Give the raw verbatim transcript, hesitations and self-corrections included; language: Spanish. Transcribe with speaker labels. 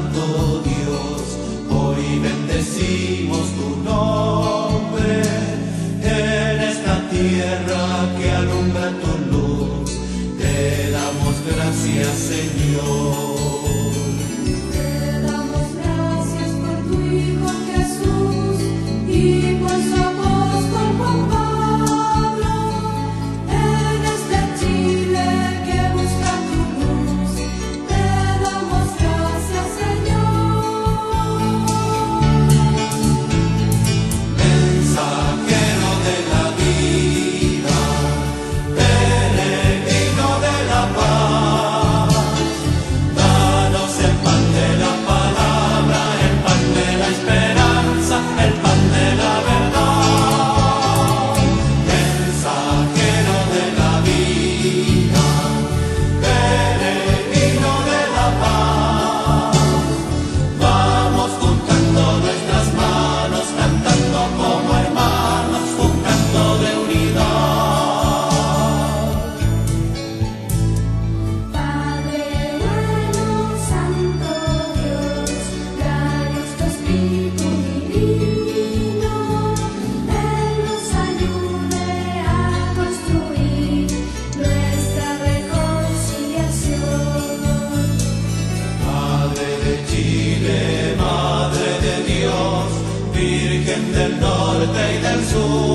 Speaker 1: Santo Dios, hoy bendecimos tu nombre en esta tierra que alumbra tu luz. Te damos gracias, Señor.
Speaker 2: Te damos gracias por tu Hijo Jesús y por su apóstol Juan Pablo en este Chile que busca tu luz. Te damos gracias, Señor.
Speaker 1: Mensajero de la vida, peregrino de la paz, danos el pan de la palabra, el pan de la esperanza, el pan de la verdad. Mensajero de la vida, peregrino de la paz, vamos juntando nuestras manos, cantando como hermanos, un canto de unidad.
Speaker 2: Padre bueno, Santo Dios, danos tu Espíritu divino, Él nos ayude a construir nuestra reconciliación.
Speaker 1: Madre de Chile, Madre de Dios, Virgen del norte y del sur,